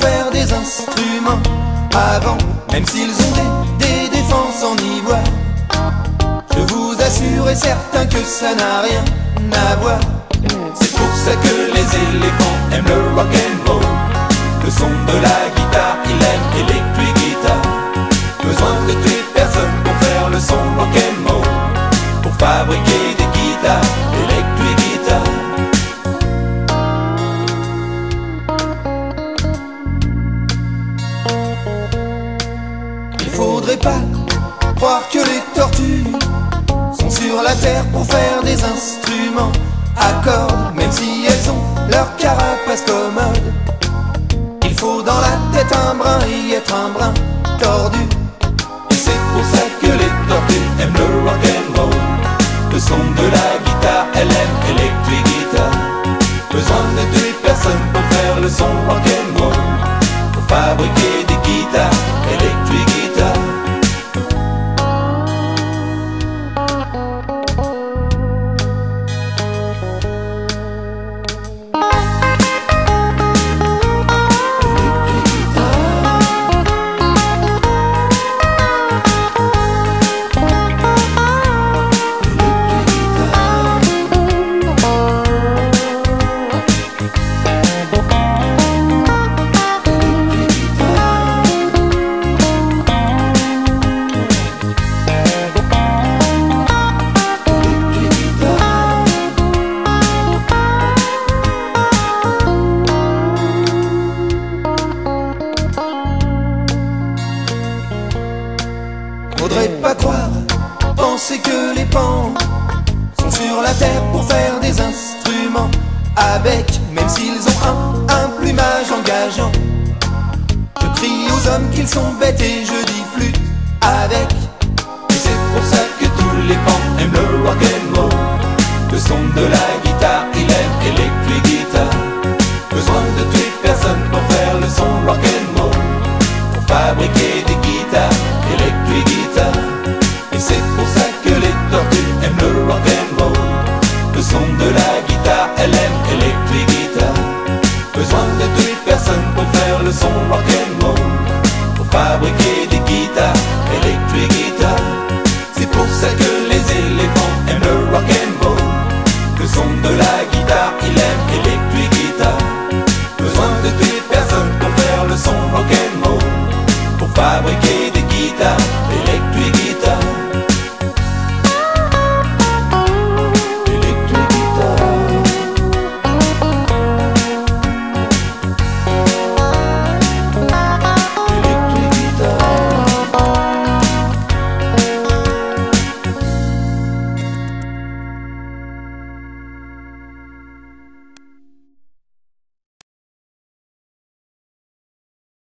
faire des instruments avant, même s'ils ont des défenses en ivoire. Je vous assure et certain que ça n'a rien à voir. C'est pour ça que les éléphants aiment le rock'n'roll. Le son de la guitare, ils aiment électric guitar. Besoin de tuer personne pour faire le son rock'n'roll, pour fabriquer des guitares électric guitar. Il faudrait pas croire que les tortues sont sur la terre pour faire des instruments à cordes, même si elles ont leur carapace commode. Il faut dans la tête un brin et être un brin tordu. Et c'est pour ça que les tortues aiment le rock'n'roll. Le son de la guitare, elle aime électric guitar. Besoin de tuer personne pour faire le son rock'n'roll, pour fabriquer des guitares électric guitar. Faudrait pas croire, penser que les pans sont sur la terre pour faire des instruments à bec, même s'ils ont un plumage engageant. Je crie aux hommes qu'ils sont bêtes et je dis flûte avec. Et c'est pour ça que tous les pans aiment le rock'n'roll. Le son de la guitare, il aime électric guitar. Besoin de tuer personne pour faire le son rock'n'roll, pour fabriquer des guitares électric guitar. Et c'est pour ça que les tortues aiment le rock'n'roll. Le son de la guitare, elle aime électric guitar. Besoin de tuer personne pour faire le son rock'n'roll, pour fabriquer des guitares électric guitar. C'est pour ça que les éléphants aiment le rock'n'roll. Le son de la guitare, il aime électric guitar. Besoin de tuer personne pour faire le son rock'n'roll, pour fabriquer des guitares